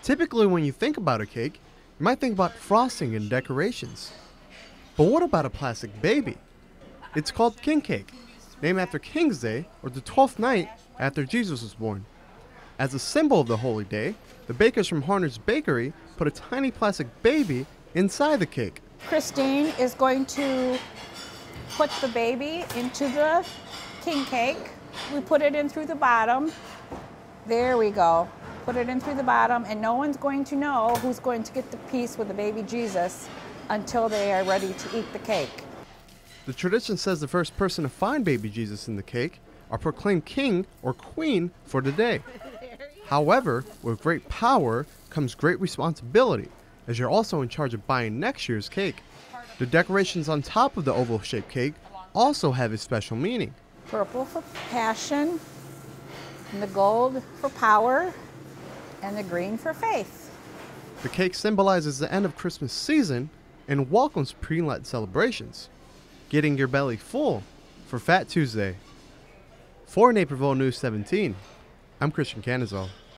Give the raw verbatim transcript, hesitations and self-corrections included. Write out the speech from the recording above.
Typically, when you think about a cake, you might think about frosting and decorations. But what about a plastic baby? It's called king cake, named after King's Day, or the twelfth night after Jesus was born. As a symbol of the holy day, the bakers from Harner's Bakery put a tiny plastic baby inside the cake. Christine is going to put the baby into the king cake. We put it in through the bottom. There we go. Put it in through the bottom, and no one's going to know who's going to get the piece with the baby Jesus until they are ready to eat the cake. The tradition says the first person to find baby Jesus in the cake are proclaimed king or queen for the day. However, with great power comes great responsibility, as you're also in charge of buying next year's cake. The decorations on top of the oval-shaped cake also have a special meaning. Purple for passion, and the gold for power, and the green for faith. The cake symbolizes the end of Christmas season and welcomes pre-Lent celebrations, getting your belly full for Fat Tuesday. For Naperville News seventeen, I'm Christian Canizal.